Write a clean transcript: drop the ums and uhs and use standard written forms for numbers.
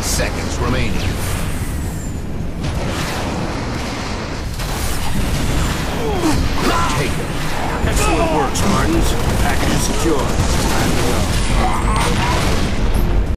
seconds remaining. Take it. Excellent work, Spartans. Package is secure. Time to go.